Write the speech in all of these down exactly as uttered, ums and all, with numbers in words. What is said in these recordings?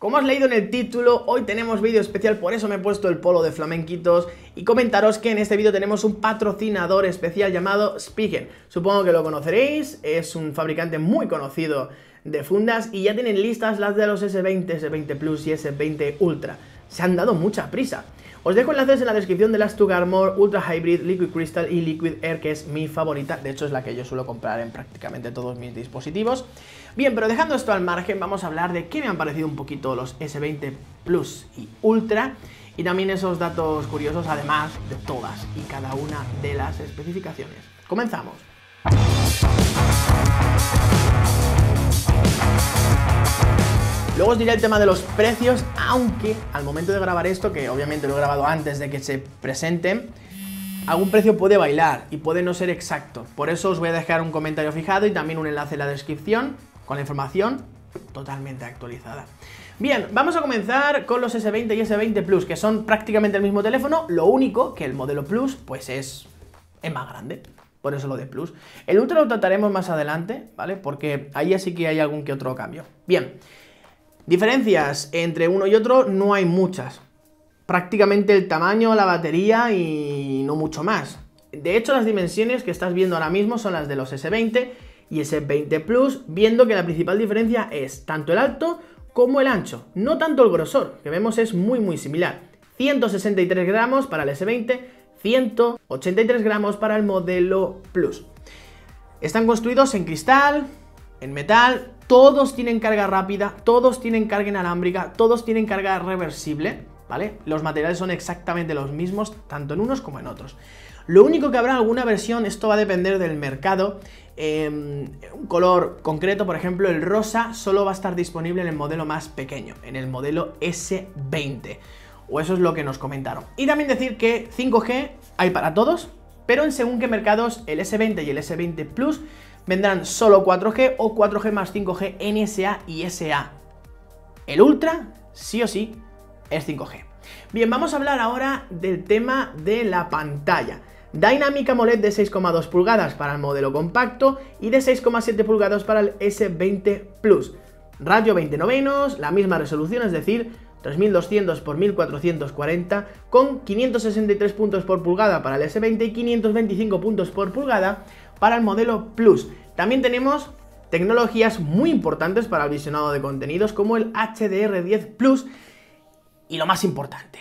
Como has leído en el título, hoy tenemos vídeo especial, por eso me he puesto el polo de flamenquitos y comentaros que en este vídeo tenemos un patrocinador especial llamado Spigen. Supongo que lo conoceréis, es un fabricante muy conocido de fundas y ya tienen listas las de los ese veinte, ese veinte Plus y ese veinte Ultra. Se han dado mucha prisa. Os dejo enlaces en la descripción de las Tug Armor, Ultra Hybrid, Liquid Crystal y Liquid Air, que es mi favorita. De hecho, es la que yo suelo comprar en prácticamente todos mis dispositivos. Bien, pero dejando esto al margen, vamos a hablar de qué me han parecido un poquito los ese veinte Plus y Ultra y también esos datos curiosos, además de todas y cada una de las especificaciones. Comenzamos. Luego os diré el tema de los precios, aunque al momento de grabar esto, que obviamente lo he grabado antes de que se presenten, algún precio puede bailar y puede no ser exacto. Por eso os voy a dejar un comentario fijado y también un enlace en la descripción con la información totalmente actualizada. Bien, vamos a comenzar con los ese veinte y ese veinte Plus, que son prácticamente el mismo teléfono, lo único que el modelo Plus pues es, es más grande. Por eso lo de Plus. El Ultra lo trataremos más adelante, ¿vale? Porque ahí sí que hay algún que otro cambio. Bien. Diferencias entre uno y otro no hay muchas. Prácticamente el tamaño, la batería y no mucho más. De hecho, las dimensiones que estás viendo ahora mismo son las de los ese veinte y ese veinte Plus, viendo que la principal diferencia es tanto el alto como el ancho, no tanto el grosor, que vemos es muy muy similar. ciento sesenta y tres gramos para el ese veinte, ciento ochenta y tres gramos para el modelo Plus. Están construidos en cristal, en metal. Todos tienen carga rápida, todos tienen carga inalámbrica, todos tienen carga reversible, ¿vale? Los materiales son exactamente los mismos, tanto en unos como en otros. Lo único que habrá alguna versión, esto va a depender del mercado, eh, un color concreto, por ejemplo, el rosa solo va a estar disponible en el modelo más pequeño, en el modelo ese veinte, o eso es lo que nos comentaron. Y también decir que cinco G hay para todos, pero en según qué mercados el ese veinte y el ese veinte Plus vendrán solo cuatro G o cuatro G más cinco G N S A y S A. El Ultra, sí o sí, es cinco G. Bien, vamos a hablar ahora del tema de la pantalla. Dynamic AMOLED de seis coma dos pulgadas para el modelo compacto y de seis coma siete pulgadas para el ese veinte Plus. Radio veinte novenos, la misma resolución, es decir, tres mil doscientos por mil cuatrocientos cuarenta con quinientos sesenta y tres puntos por pulgada para el ese veinte y quinientos veinticinco puntos por pulgada para el modelo Plus. También tenemos tecnologías muy importantes para el visionado de contenidos como el H D R diez Plus y lo más importante.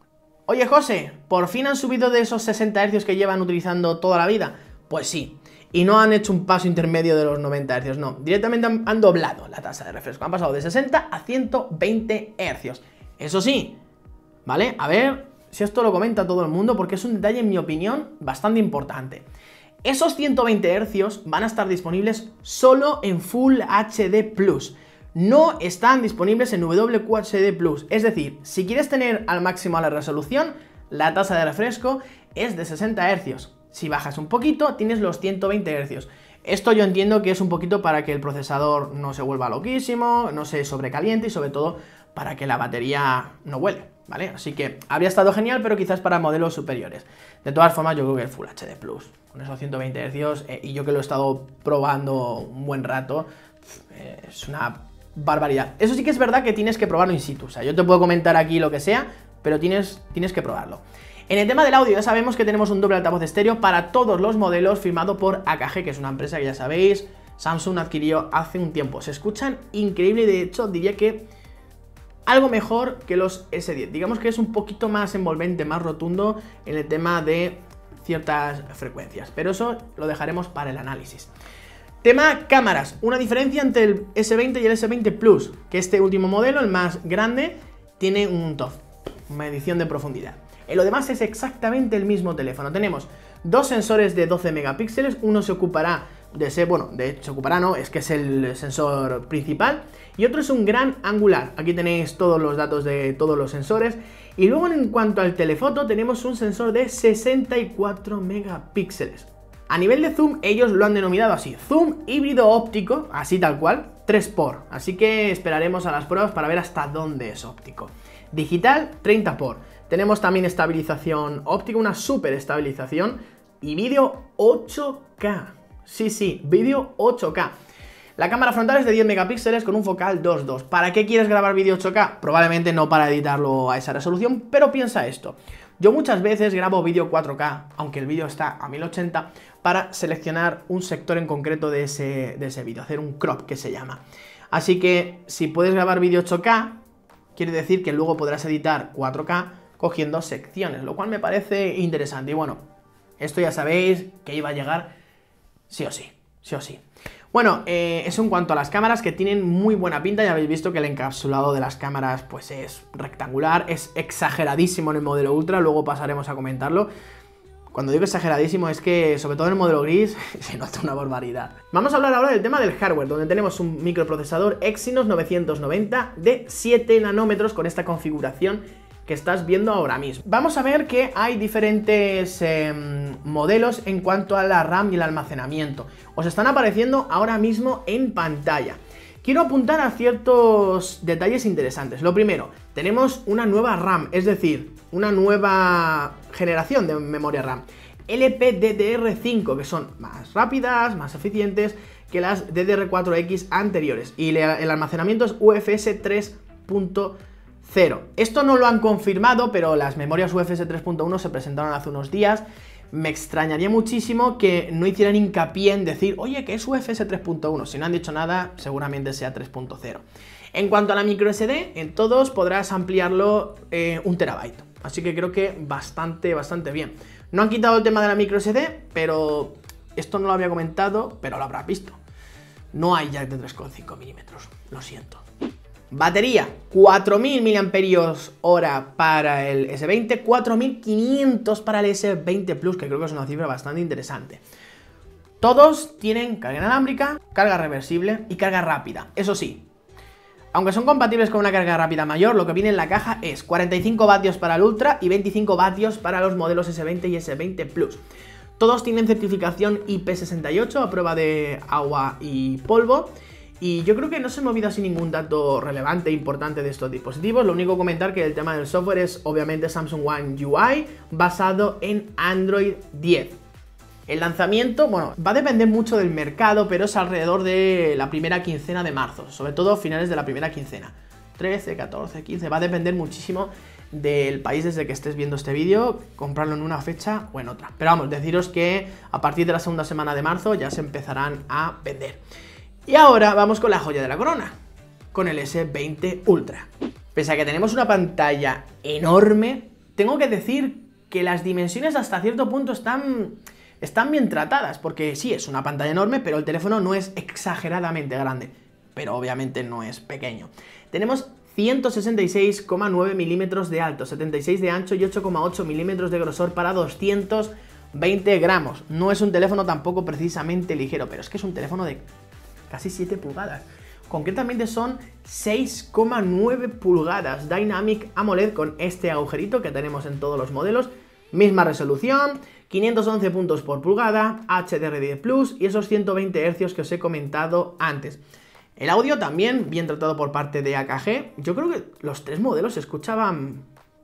Oye José, ¿por fin han subido de esos sesenta hercios que llevan utilizando toda la vida? Pues sí, y no han hecho un paso intermedio de los noventa hercios, no, directamente han, han doblado la tasa de refresco, han pasado de sesenta a ciento veinte hercios. Eso sí, ¿vale? A ver si esto lo comenta todo el mundo porque es un detalle, en mi opinión, bastante importante. Esos ciento veinte hercios van a estar disponibles solo en Full H D Plus. No están disponibles en W Q H D Plus. Es decir, si quieres tener al máximo la resolución, la tasa de refresco es de sesenta hercios. Si bajas un poquito, tienes los ciento veinte hercios. Esto yo entiendo que es un poquito para que el procesador no se vuelva loquísimo, no se sobrecaliente y sobre todo para que la batería no huele, ¿vale? Así que habría estado genial, pero quizás para modelos superiores. De todas formas, yo creo que el Full H D Plus, con esos ciento veinte hercios, eh, y yo que lo he estado probando un buen rato, eh, es una barbaridad. Eso sí que es verdad que tienes que probarlo in situ. O sea, yo te puedo comentar aquí lo que sea, pero tienes, tienes que probarlo. En el tema del audio ya sabemos que tenemos un doble altavoz estéreo para todos los modelos, firmado por A K G, que es una empresa que ya sabéis, Samsung adquirió hace un tiempo. Se escuchan increíble y de hecho diría que algo mejor que los ese diez. Digamos que es un poquito más envolvente, más rotundo en el tema de ciertas frecuencias, pero eso lo dejaremos para el análisis. Tema cámaras, una diferencia entre el ese veinte y el ese veinte Plus, que este último modelo, el más grande, tiene un T O F, una medición de profundidad. En lo demás es exactamente el mismo teléfono. Tenemos dos sensores de doce megapíxeles, uno se ocupará de ser, bueno, de hecho se ocupará, no, es que es el sensor principal, y otro es un gran angular. Aquí tenéis todos los datos de todos los sensores. Y luego en cuanto al telefoto tenemos un sensor de sesenta y cuatro megapíxeles. A nivel de zoom ellos lo han denominado así, zoom híbrido óptico, así tal cual, tres por, así que esperaremos a las pruebas para ver hasta dónde es óptico. Digital, treinta por. Tenemos también estabilización óptica, una super estabilización y vídeo ocho K. Sí, sí, vídeo ocho K. La cámara frontal es de diez megapíxeles con un focal dos punto dos. ¿Para qué quieres grabar vídeo ocho K? Probablemente no para editarlo a esa resolución, pero piensa esto. Yo muchas veces grabo vídeo cuatro K, aunque el vídeo está a mil ochenta, para seleccionar un sector en concreto de ese, de ese vídeo, hacer un crop que se llama. Así que si puedes grabar vídeo ocho K, quiere decir que luego podrás editar cuatro K cogiendo secciones, lo cual me parece interesante. Y bueno, esto ya sabéis que iba a llegar sí o sí, sí o sí. Bueno, eh, eso en cuanto a las cámaras, que tienen muy buena pinta. Ya habéis visto que el encapsulado de las cámaras pues es rectangular, es exageradísimo en el modelo Ultra, luego pasaremos a comentarlo. Cuando digo exageradísimo es que, sobre todo en el modelo gris, se nota una barbaridad. Vamos a hablar ahora del tema del hardware, donde tenemos un microprocesador Exynos novecientos noventa de siete nanómetros con esta configuración que estás viendo ahora mismo. Vamos a ver que hay diferentes eh, modelos en cuanto a la RAM y el almacenamiento. Os están apareciendo ahora mismo en pantalla. Quiero apuntar a ciertos detalles interesantes. Lo primero, tenemos una nueva RAM, es decir, una nueva generación de memoria RAM. L P D D R cinco, que son más rápidas, más eficientes que las D D R cuatro X anteriores. Y el almacenamiento es U F S tres punto cero. Esto no lo han confirmado, pero las memorias U F S tres punto uno se presentaron hace unos días. Me extrañaría muchísimo que no hicieran hincapié en decir, oye, que es U F S tres punto uno. Si no han dicho nada, seguramente sea tres punto cero. En cuanto a la micro S D, en todos podrás ampliarlo eh, un terabyte. Así que creo que bastante, bastante bien. No han quitado el tema de la micro S D, pero esto no lo había comentado, pero lo habrás visto. No hay jack de tres coma cinco milímetros, lo siento. Batería, cuatro mil miliamperios hora para el S veinte, cuatro mil quinientos para el S veinte Plus, que creo que es una cifra bastante interesante. Todos tienen carga inalámbrica, carga reversible y carga rápida. Eso sí, aunque son compatibles con una carga rápida mayor, lo que viene en la caja es cuarenta y cinco vatios para el Ultra y veinticinco vatios para los modelos S veinte y S veinte Plus. Todos tienen certificación I P sesenta y ocho a prueba de agua y polvo. Y yo creo que no se me ha olvidado sin ningún dato relevante e importante de estos dispositivos. Lo único que comentar que el tema del software es obviamente Samsung One U I basado en Android diez. El lanzamiento, bueno, va a depender mucho del mercado, pero es alrededor de la primera quincena de marzo, sobre todo finales de la primera quincena. trece, catorce, quince, va a depender muchísimo del país desde que estés viendo este vídeo, comprarlo en una fecha o en otra. Pero vamos, deciros que a partir de la segunda semana de marzo ya se empezarán a vender. Y ahora vamos con la joya de la corona, con el S veinte Ultra. Pese a que tenemos una pantalla enorme, tengo que decir que las dimensiones hasta cierto punto están, están bien tratadas, porque sí, es una pantalla enorme, pero el teléfono no es exageradamente grande, pero obviamente no es pequeño. Tenemos ciento sesenta y seis coma nueve milímetros de alto, setenta y seis de ancho y ocho coma ocho milímetros de grosor para doscientos veinte gramos. No es un teléfono tampoco precisamente ligero, pero es que es un teléfono de casi siete pulgadas. Concretamente son seis coma nueve pulgadas Dynamic AMOLED con este agujerito que tenemos en todos los modelos. Misma resolución, quinientos once puntos por pulgada, H D R diez Plus y esos ciento veinte hercios que os he comentado antes. El audio también bien tratado por parte de A K G. Yo creo que los tres modelos se escuchaban...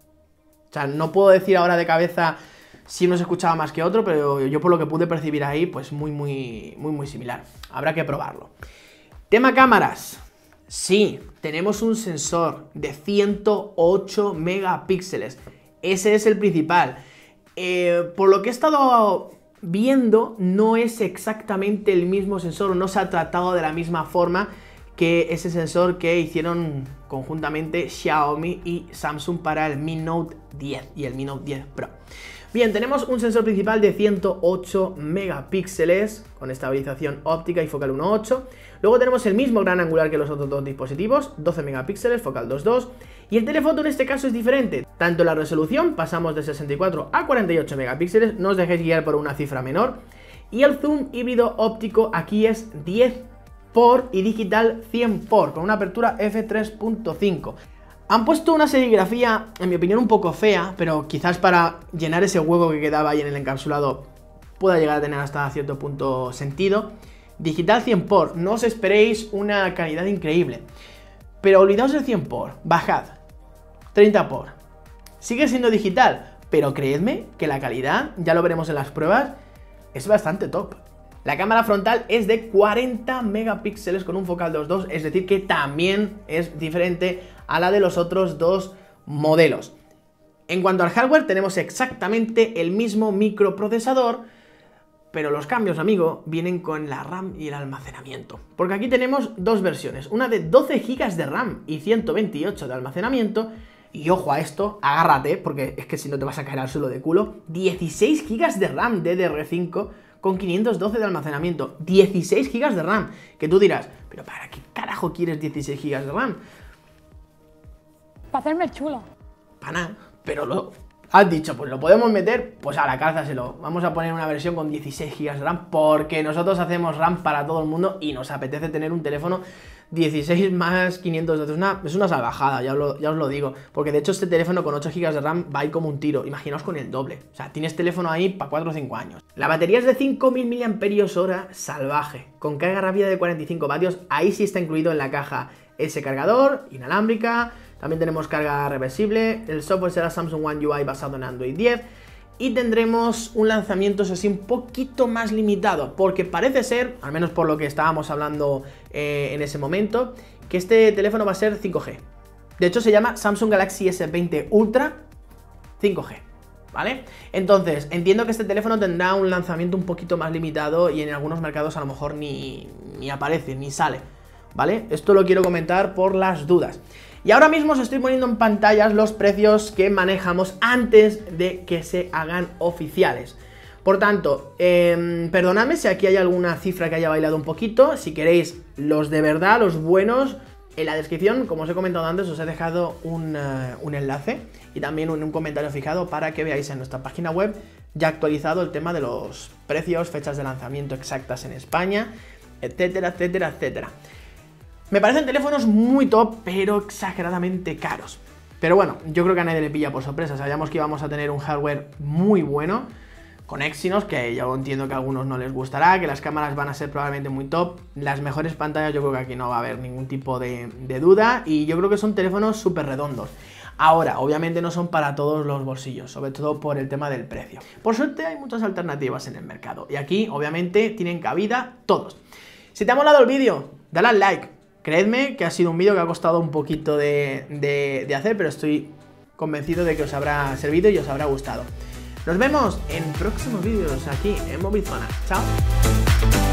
O sea, no puedo decir ahora de cabeza si uno se escuchaba más que otro, pero yo por lo que pude percibir ahí, pues muy, muy, muy, muy similar. Habrá que probarlo. Tema cámaras. Sí, tenemos un sensor de ciento ocho megapíxeles. Ese es el principal. Eh, por lo que he estado viendo, no es exactamente el mismo sensor, no se ha tratado de la misma forma que ese sensor que hicieron conjuntamente Xiaomi y Samsung para el Mi Note diez y el Mi Note diez Pro. Bien, tenemos un sensor principal de ciento ocho megapíxeles con estabilización óptica y focal uno punto ocho. Luego tenemos el mismo gran angular que los otros dos dispositivos, doce megapíxeles, focal dos punto dos. Y el telefoto en este caso es diferente. Tanto la resolución, pasamos de sesenta y cuatro a cuarenta y ocho megapíxeles, no os dejéis guiar por una cifra menor. Y el zoom híbrido óptico aquí es diez por y digital cien por, con una apertura efe tres punto cinco. Han puesto una serigrafía, en mi opinión, un poco fea, pero quizás para llenar ese hueco que quedaba ahí en el encapsulado pueda llegar a tener hasta cierto punto sentido. Digital cien por, no os esperéis una calidad increíble. Pero olvidaos del cien por, bajad. treinta por. Sigue siendo digital, pero creedme que la calidad, ya lo veremos en las pruebas, es bastante top. La cámara frontal es de cuarenta megapíxeles con un focal dos punto dos, es decir que también es diferente a la de los otros dos modelos. En cuanto al hardware, tenemos exactamente el mismo microprocesador, pero los cambios, amigo, vienen con la RAM y el almacenamiento. Porque aquí tenemos dos versiones, una de doce gigas de RAM y ciento veintiocho de almacenamiento, y ojo a esto, agárrate, porque es que si no te vas a caer al suelo de culo, dieciséis gigas de RAM D D R cinco con quinientos doce de almacenamiento, dieciséis gigas de RAM, que tú dirás, pero ¿para qué carajo quieres dieciséis gigas de RAM? Para hacerme el chulo. Para nada, pero lo has dicho, pues lo podemos meter, pues a la cálzaselo. Vamos a poner una versión con dieciséis gigas de RAM, porque nosotros hacemos RAM para todo el mundo y nos apetece tener un teléfono dieciséis más quinientos doce, es una, es una salvajada, ya os, lo, ya os lo digo, porque de hecho este teléfono con ocho gigas de RAM va a ir como un tiro, imaginaos con el doble, o sea, tienes teléfono ahí para cuatro o cinco años. La batería es de cinco mil miliamperios hora salvaje, con carga rápida de cuarenta y cinco vatios, ahí sí está incluido en la caja ese cargador, inalámbrica, también tenemos carga reversible, el software será Samsung One U I basado en Android diez, y tendremos un lanzamiento, eso sí, un poquito más limitado, porque parece ser, al menos por lo que estábamos hablando eh, en ese momento, que este teléfono va a ser cinco G. De hecho, se llama Samsung Galaxy S veinte Ultra cinco G, ¿vale? Entonces, entiendo que este teléfono tendrá un lanzamiento un poquito más limitado y en algunos mercados a lo mejor ni, ni aparece, ni sale, ¿vale? Esto lo quiero comentar por las dudas. Y ahora mismo os estoy poniendo en pantallas los precios que manejamos antes de que se hagan oficiales. Por tanto, eh, perdonadme si aquí hay alguna cifra que haya bailado un poquito. Si queréis los de verdad, los buenos, en la descripción, como os he comentado antes, os he dejado un, uh, un enlace y también un, un comentario fijado para que veáis en nuestra página web ya actualizado el tema de los precios, fechas de lanzamiento exactas en España, etcétera, etcétera, etcétera. Me parecen teléfonos muy top, pero exageradamente caros. Pero bueno, yo creo que a nadie le pilla por sorpresa. Sabíamos que íbamos a tener un hardware muy bueno, con Exynos, que yo entiendo que a algunos no les gustará, que las cámaras van a ser probablemente muy top. Las mejores pantallas yo creo que aquí no va a haber ningún tipo de, de duda, y yo creo que son teléfonos súper redondos. Ahora, obviamente no son para todos los bolsillos, sobre todo por el tema del precio. Por suerte hay muchas alternativas en el mercado, y aquí obviamente tienen cabida todos. Si te ha molado el vídeo, dale al like. Creedme que ha sido un vídeo que ha costado un poquito de, de, de hacer, pero estoy convencido de que os habrá servido y os habrá gustado. Nos vemos en próximos vídeos aquí en Mobilzona. Chao.